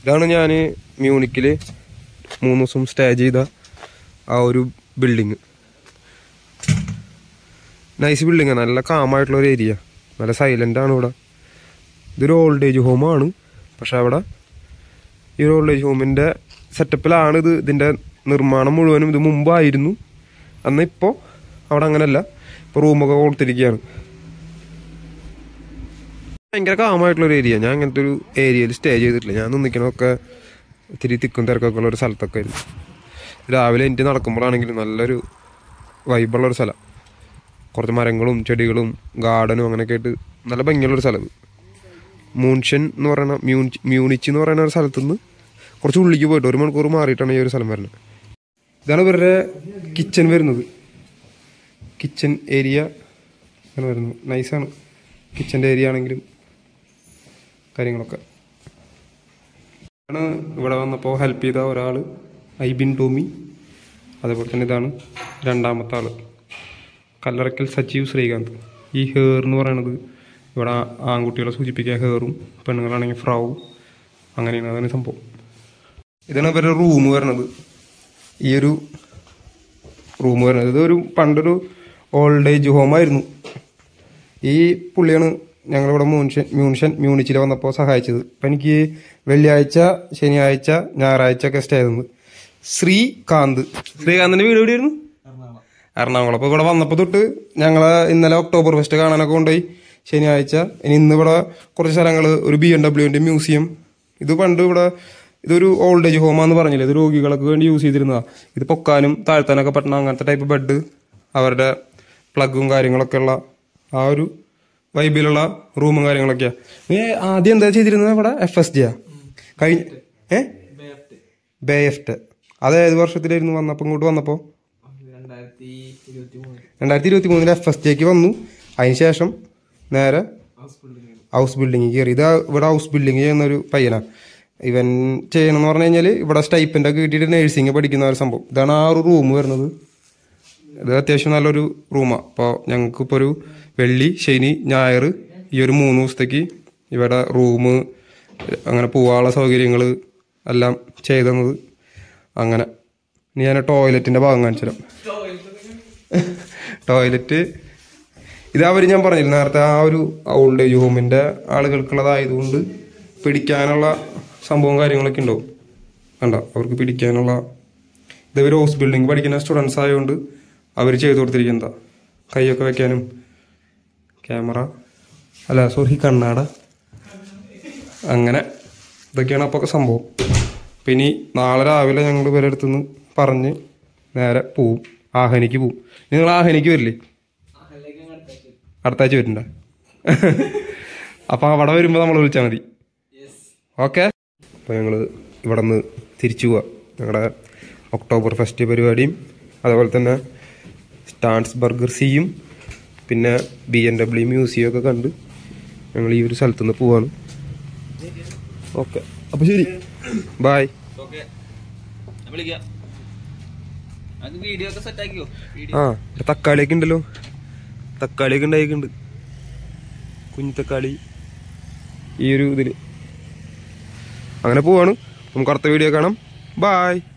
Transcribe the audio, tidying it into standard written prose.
ഇതാണ് ഞാൻ മ്യൂണിക്കിൽ 3 ദിവസം സ്റ്റേ ചെയ്ത ആ ഒരു ബിൽഡിങ്. നൈസ് ബിൽഡിങ്ങാണ്, നല്ല കാമായിട്ടുള്ളൊരു ഏരിയ, നല്ല സൈലൻ്റാണ് ഇവിടെ. ഇതൊരു ഓൾഡ് ഏജ് ഹോമാണ്. പക്ഷെ അവിടെ ഈ ഒരു ഓൾഡ് ഏജ് ഹോമിൻ്റെ സെറ്റപ്പിലാണ് ഇതിൻ്റെ നിർമ്മാണം മുഴുവനും. ഇത് മുമ്പായിരുന്നു, അന്ന് ഇപ്പോൾ അവിടെ അങ്ങനെയല്ല, ഇപ്പോൾ റൂമൊക്കെ കൊടുത്തിരിക്കുകയാണ്. ഭയങ്കര കാമായിട്ടുള്ളൊരു ഏരിയ. ഞാൻ അങ്ങനത്തെ ഒരു ഏരിയയിൽ സ്റ്റേ ചെയ്തിട്ടില്ല. ഞാൻ നിൽക്കണമൊക്കെ ഇത്തിരി തിക്കും തിരക്കൊക്കെ ഉള്ളൊരു സ്ഥലത്തൊക്കെ ആയിരുന്നു. രാവിലെ എനിക്ക് നടക്കുമ്പോഴാണെങ്കിലും നല്ലൊരു വൈബുള്ളൊരു സ്ഥലം. കുറച്ച് മരങ്ങളും ചെടികളും ഗാർഡനും അങ്ങനെയൊക്കെ ആയിട്ട് നല്ല ഭംഗിയുള്ളൊരു സ്ഥലം. മൂൺഷൻ എന്ന് പറയുന്ന മ്യൂണിച്ച് എന്ന് പറയുന്ന ഒരു സ്ഥലത്തുനിന്ന് കുറച്ച് ഉള്ളിലേക്ക് പോയിട്ട് 1 മണിക്കൂർ മാറിയിട്ടാണ് ഈ ഒരു സ്ഥലം വരുന്നത്. ഇതാണ് ഇവരുടെ കിച്ചൺ വരുന്നത്. കിച്ചൺ ഏരിയ അങ്ങനെ വരുന്നത്. നൈസാണ് കിച്ചൻ്റെ ഏരിയ ആണെങ്കിലും കാര്യങ്ങളൊക്കെ. ആണ് ഇവിടെ വന്നപ്പോൾ ഹെൽപ്പ് ചെയ്ത ഒരാൾ ഐബിൻ ടോമി. അതേപോലെ തന്നെ ഇതാണ് രണ്ടാമത്തെ ആൾ, കല്ലറക്കൽ സജീവ് ശ്രീകാന്ത്. ഈ ഹെയർ എന്ന് പറയണത് ഇവിടെ ആൺകുട്ടികളെ സൂചിപ്പിക്കുക ഹെയറും, പെണ്ണുങ്ങളാണെങ്കിൽ ഫ്രാവും, അങ്ങനെയാണ്. അതാണ് സംഭവം. ഇതാണ് ഇവരുടെ റൂം വരണത്. ഈ ഒരു റൂം വരണത് ഇതൊരു പണ്ടൊരു ഓൾഡ് ഏജ് ഹോമായിരുന്നു. ഈ പുള്ളിയാണ് ഞങ്ങളിവിടെ മ്യൂണിച്ചിൽ വന്നപ്പോൾ സഹായിച്ചത്. അപ്പം എനിക്ക് വെള്ളിയാഴ്ച, ശനിയാഴ്ച, ഞായറാഴ്ച ഒക്കെ സ്റ്റേ ചെയ്തത്. ശ്രീകാന്തിൻ്റെ വീട് എവിടെയായിരുന്നു? എറണാകുളം. അപ്പോൾ ഇവിടെ വന്നപ്പോൾ തൊട്ട് ഞങ്ങൾ ഇന്നലെ ഒക്ടോബർ ഫെസ്റ്റ് കാണാനൊക്കെ കൊണ്ടുപോയി. ശനിയാഴ്ച ഇന്ന് ഇവിടെ കുറച്ച് സ്ഥലങ്ങൾ, ഒരു BMW മ്യൂസിയം. ഇത് പണ്ട് ഇവിടെ ഇതൊരു ഓൾഡ് ഏജ് ഹോമാന്ന് പറഞ്ഞില്ലേ, ഇത് രോഗികൾക്ക് വേണ്ടി യൂസ് ചെയ്തിരുന്നതാണ്. ഇത് പൊക്കാനും താഴ്ത്താനൊക്കെ പറ്റണം, അങ്ങനത്തെ ടൈപ്പ് ബെഡ്, അവരുടെ പ്ലഗും കാര്യങ്ങളൊക്കെ ഉള്ള ആ ഒരു വൈബിലുള്ള റൂമും കാര്യങ്ങളൊക്കെയാണ്. ആദ്യം എന്താ ചെയ്തിരുന്നത് ഇവിടെ? FSG ബേഎഫ്റ്റ്. അത് ഏത് വർഷത്തിലായിരുന്നു വന്നപ്പോൾ? ഇങ്ങോട്ട് വന്നപ്പോൾ 2023 FSGക്ക് വന്നു. അതിനുശേഷം നേരെ ഹൗസ് ബിൽഡിങ് കയറി. ഇത് ഇവിടെ ഹൗസ് ബിൽഡിങ് ചെയ്യുന്ന ഒരു പയ്യനാണ്. ഇവൻ ചെയ്യണമെന്ന് പറഞ്ഞു കഴിഞ്ഞാൽ ഇവിടെ സ്റ്റൈപ്പൻ്റൊക്കെ കിട്ടിയിട്ട് നേഴ്സിംഗ് പഠിക്കുന്ന ഒരു സംഭവം. ഇതാണ് ആ ഒരു റൂം വരുന്നത്. ഇത് അത്യാവശ്യം നല്ലൊരു റൂമാണ്. അപ്പോൾ ഞങ്ങൾക്കിപ്പോൾ ഒരു വെള്ളി, ശനി, ഞായർ ഈ ഒരു 3 ദിവസത്തേക്ക് ഇവിടെ റൂം, അങ്ങനെ പോകാനുള്ള സൗകര്യങ്ങൾ എല്ലാം ചെയ്തു തന്നത്. അങ്ങനെ ഇനി ഞാൻ ടോയ്ലറ്റിൻ്റെ ഭാഗം കാണിച്ചു തരാം. ടോയ്ലറ്റ് ഇത് ഞാൻ പറഞ്ഞില്ല നേരത്തെ, ആ ഒരു ഓൾഡ് ഏജ് ഹോമിൻ്റെ ആളുകൾക്കുള്ളതായതുകൊണ്ട് പിടിക്കാനുള്ള സംഭവം കാര്യങ്ങളൊക്കെ ഉണ്ടാവും. കണ്ടോ, അവർക്ക് പിടിക്കാനുള്ള. ഇതൊരു ഹൗസ് ബിൽഡിംഗ് പഠിക്കുന്ന സ്റ്റുഡൻസ് ആയതുകൊണ്ട് അവർ ചെയ്തു കൊടുത്തിരിക്കുന്നതാ. കൈയൊക്കെ വെക്കാനും കണ്ണാട, അങ്ങനെ ഇതൊക്കെയാണ് അപ്പോൾ സംഭവം. പിന്നെ നാളെ രാവിലെ ഞങ്ങൾ ഇവരുടെ അടുത്തുനിന്ന് പറഞ്ഞ് നേരെ പോവും, ആഹനിക്ക് പോവും. നിങ്ങൾ ആഹനിക്ക് വരില്ലേ? അടുത്താഴ്ച വരുന്നുണ്ട. അപ്പം അവിടെ വരുമ്പോൾ നമ്മൾ വിളിച്ചാൽ മതി. ഓക്കെ. അപ്പോൾ ഞങ്ങൾ ഇവിടെ നിന്ന് തിരിച്ചു പോവാം. ഞങ്ങളുടെ ഒക്ടോബർ ഫെസ്റ്റ് പരിപാടിയും അതുപോലെ തന്നെ സ്റ്റാൻസ് ബർഗർ സീയും പിന്നെ BMW മ്യൂസിയം ഒക്കെ കണ്ട് ഞങ്ങൾ ഈ ഒരു സ്ഥലത്തുനിന്ന് പോവാണ്. ഓക്കെ, അപ്പോൾ ശരി, ബായ്. ആ തക്കാളിയൊക്കെ ഉണ്ടല്ലോ, തക്കാളിയൊക്കെ ഉണ്ടായിട്ടുണ്ട്, കുഞ്ഞു തക്കാളി ഈ ഒരു ഇതിൽ. അങ്ങനെ പോവാണ്. നമുക്ക് അടുത്ത വീഡിയോ കാണാം. ബായ്.